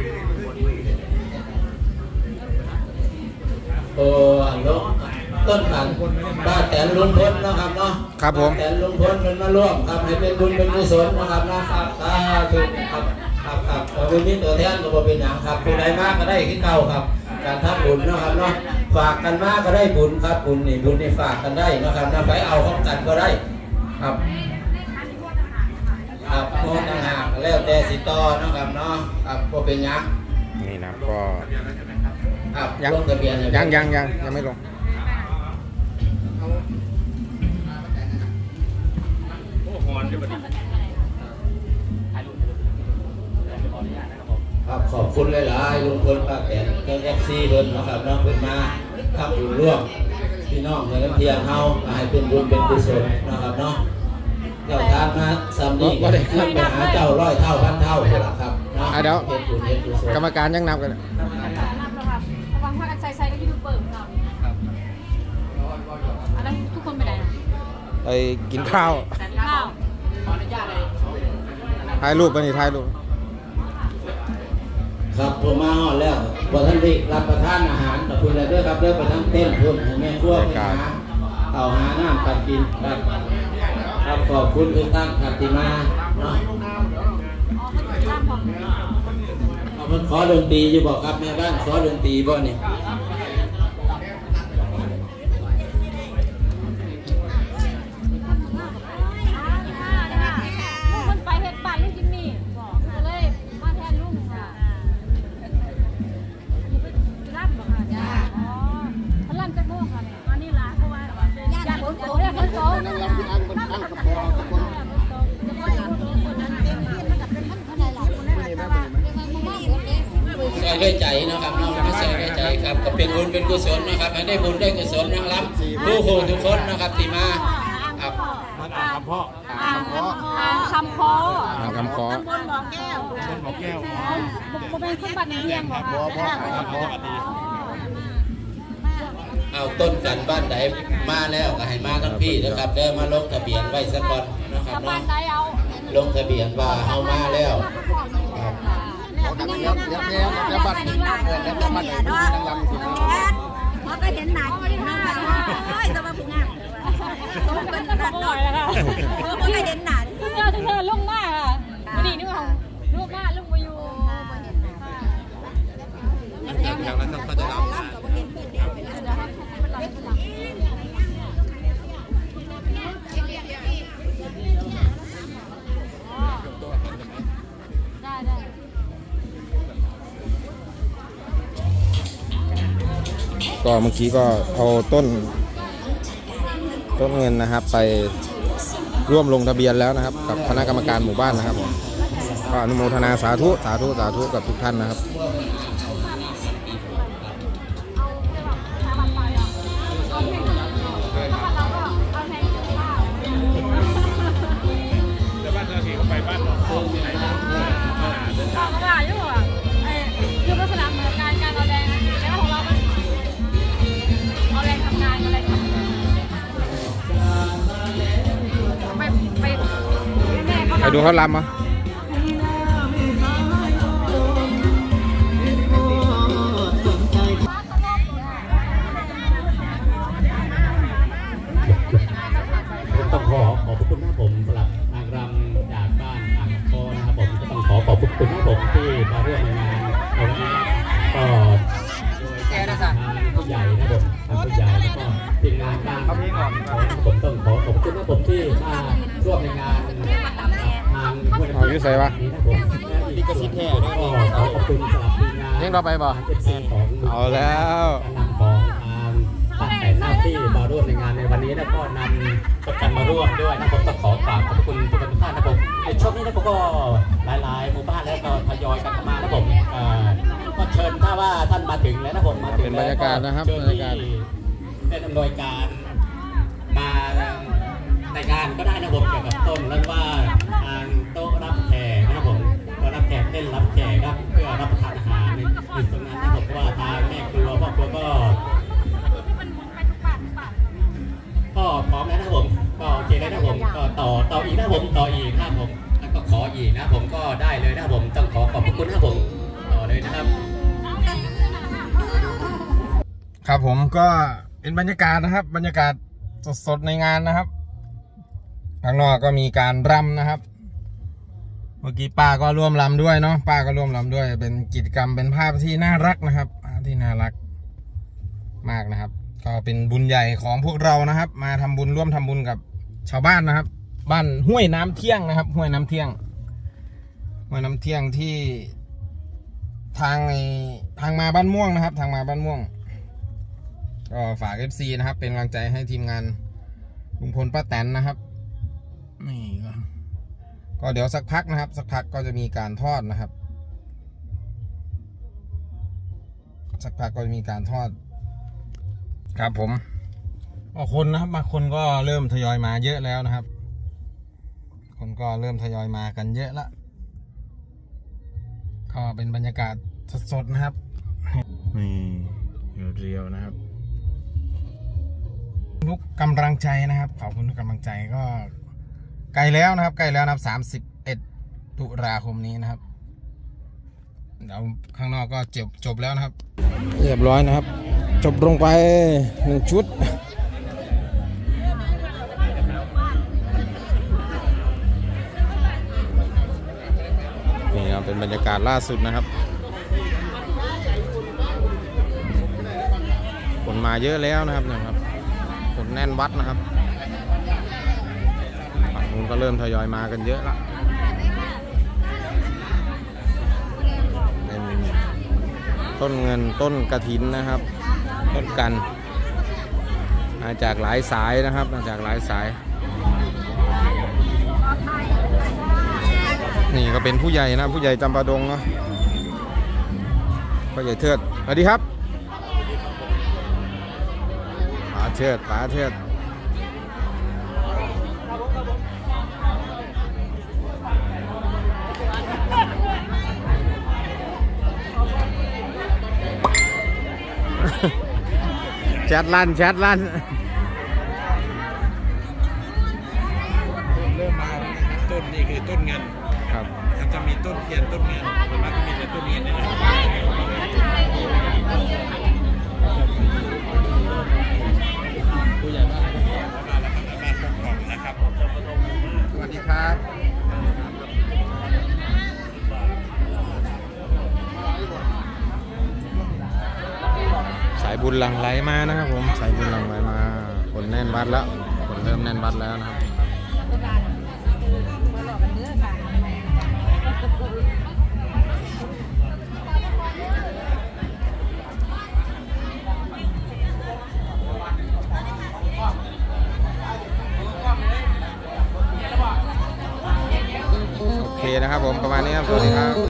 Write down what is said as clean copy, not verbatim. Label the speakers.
Speaker 1: โอ้อันลงต้นกันบ้านแต่ลุงพลนะครับเนาะ
Speaker 2: ครับผม
Speaker 1: แต่ลุงพลเป็นมาร่วมครับให้เป็นบุญเป็นกุศลนะครับนะครับครับเป็นมิตรตัวแทนก็เป็นอย่างครับผู้ใดมากก็ได้ขึ้นเก่าครับการทำบุญนะครับเนาะฝากกันมากก็ได้บุญครับบุญนี่ฝากกันได้นะครับนะไปเอาของกันก็ได้ครับครับโน้ตต่างหากแล้วแต่สิต่อนะครับเนาะครับก็เป็นอย่าง
Speaker 2: นี่นะก็
Speaker 1: ลงทะเบียน
Speaker 2: ยังไม่ลง
Speaker 1: ครับขอบคุณหลายๆลุงพลป้าแตนเจ้าFCเพิ่นนะครับน้องเพิ่นมาทำบุญร่วมพี่น้องในน้ำเทียนเฮาให้เป็นบุญเป็นกุศลนะครับเนาะเจ้าทานมาซ้ำนี้ไปหาเจ้า100 เท่าพันเท่าเลยล่ะครับเนาะ
Speaker 2: เดี๋ยวกรรมการยังนับกัน
Speaker 3: วางผ้ากันใส่ก็ยูทูบเบอร์ครับอันนั้นทุกคนไปไหน
Speaker 2: ไปกินข้าวถ่ายรูปไปนี่ถ่ายรูป
Speaker 1: ครับผมมาฮอดแล้วพอท่านได้รับประทานอาหารกับคุณอะไรด้วยครับเริ่มไปทั้งเต้นพุ่นแม่ครัวไปหาเอาหาน้ำกันกินครับขอบคุณทุกท่านครับที่มาเนาะมันขอดนตรีอยู่บอกครับแม่บ้านขอดนตรีบ่เนี่ย
Speaker 3: มันไปเฮ็ดบ้านลูกจิมมี่ก็เลยมาแทนลุงค่ะรับบอกค่ะจ้าอ๋อพลันจะโม่ค่ะเนี่ยอันนี้ล่ะเพราะว่าอยากคนโตอยากคนโตนั่งรำที่อังคนอังกับพอกับคน
Speaker 1: ใส่ด้วยใจนะครับน้องไม่ใส่ด้วยใจครับก็เป็นบุญเป็นกุศลนะครับให้ได้บุญได้กุศลนะครับผู้คนทุกคนนะครับที่มาครับ
Speaker 3: คำพ่อคำคอตำบลบ่อแก้วบ่เป็นคนบ้านเพียงบ่
Speaker 1: เอาต้นกันบ้านไหนมาแล้วก็ให้มาทั้งพี่นะครับเดินมาลงทะเบียนไว้สักก่อนนะครับเนาะลงทะเบียนว่าเอามาแล้วครับ
Speaker 3: แล้วบัตรแล้วบัตรนั่งรำสิเพราะก็เห็นหนักนั่งรำเฮ้ยจะมาผูกงานต้องเป็นระดับหน่อยแล้วค่ะเพราะก็เห็นหนักทุกเธอลุกมากค่ะวันนี้นึกว่าลุกมากลุกมาอยู่
Speaker 2: อย่างนั้นเขาจะรำก็เมื่อกี้ก็เอาต้นเงินนะครับไปร่วมลงทะเบียนแล้วนะครับกับคณะกรรมการหมู่บ้านนะครับผมก็อนุโมทนาสาธุกับทุกท่านนะครับไปดูเขาลำมั้ย
Speaker 1: ต้องขอบคุณนะผมสำหรับนางรำจากบ้านอ่างทองนะครับผมก็ต้องขอบคุณนะผมที่มาร่วมในงานในวันนี้ก็ผู้ใหญ่นะผมผู้ใหญ่แล้วก็ทีมงานการผมต้องขอบคุณนะผมที่มาร่วมในงาน
Speaker 2: อยู่ใส่ปะ
Speaker 1: ลิขสิทธิ์แท้ด้วยขอบคุณสำหรับทีมงาน
Speaker 2: ยังต่อไปบ่เอาแล้ว
Speaker 1: นำของตั้งแต่หน้าที่มาร่วมในงานในวันนี้แล้วก็นำประกันมาร่วมด้วยนะผมต้องขอกราบขอบคุณทุกท่านนะผมในช่วงนี้นะผมก็หลายหมู่บ้านแล้วก็ทยอยกันมานะผมก็เชิญถ้าว่าท่านมาถึงแล้วนะผมมาถึง
Speaker 2: เป็นบรรยากาศนะครับบรรยากาศ
Speaker 1: ได้ดำเนินการมาในงานก็ได้นะผมเกี่ยวกับต้นแล้วว่าทางโต๊ะรับแขกนะครับผมก็รับแขกเล่นรับแขกครับเพื่อรับประทานอาหารในตรงนั้นนะผมว่าทางแม่ครัวพ่อครัวก็พร้อมแล้วนะผมก็โอเคแล้วนะผมก็ต่ออีกนะผมต่ออีกนะผมแล้วก็ขออีกนะผมก็ได้เลยนะผมต้องขอบคุณนะผมต่อเลย
Speaker 2: ครับผมก็เป็นบรรยากาศนะครับบรรยากาศสดๆในงานนะครับข้างนอกก็มีการรำนะครับเมื่อกี้ป้าก็ร่วมรำด้วยเนาะป้าก็ร่วมรำด้วยเป็นกิจกรรมเป็นภาพที่น่ารักนะครับภาพที่น่ารักมากนะครับก็เป็นบุญใหญ่ของพวกเรานะครับมาทำบุญร่วมทำบุญกับชาวบ้านนะครับบ้านห้วยน้ำเที่ยงนะครับห้วยน้ำเที่ยงที่ทางมาบ้านม่วงนะครับทางมาบ้านม่วงก็ฝาก FC นะครับเป็นกำลังใจให้ทีมงานลุงพลป้าแตนนะครับนี่ก็เดี๋ยวสักพักนะครับสักพักก็จะมีการทอดนะครับสักพักก็จะมีการทอดครับผมก็คนนะครับมาคนก็เริ่มทยอยมาเยอะแล้วนะครับคนก็เริ่มทยอยมากันเยอะละก็เป็นบรรยากาศสดๆนะครับนี่เรียวๆนะครับทุกกำลังใจนะครับขอบคุณทุกกำลังใจก็ใกล้แล้วนะครับใกล้แล้วนะครับ31 ตุลาคมนี้นะครับเดี๋ยวข้างนอกก็จบแล้วนะครับเรียบร้อยนะครับจบลงไป1 ชุดนี่ครับเป็นบรรยากาศล่าสุดนะครับคนมาเยอะแล้วนะครับคนแน่นวัดนะครับฝั่งนู้นก็เริ่มทยอยมากันเยอะละเป็นต้นเงินต้นกฐินนะครับต้นกันมาจากหลายสายนะครับมาจากหลายสายนี่ก็เป็นผู้ใหญ่นะผู้ใหญ่จำปาดงเนาะผู้ใหญ่เทิดสวัสดีครับป๋าเทิดแชทลั่นเริ่มมาต้นนี่คือต้นเงินครับจะมีต้นเทียนต้นเงินส่วนมากก็มีแต่ต้นเงินนี่แหละผู้ใหญ่บ้านมาแล้วครับบ้านกล่องนะครับสวัสดีครับสายบุญหลั่งไหลมานะครับผมสายบุญหลั่งไหลมาคนแน่นวัดแล้วคนเริ่มแน่นวัดแล้วนะครับโอเคนะครับผมประมาณนี้ครับสวัสดีครับ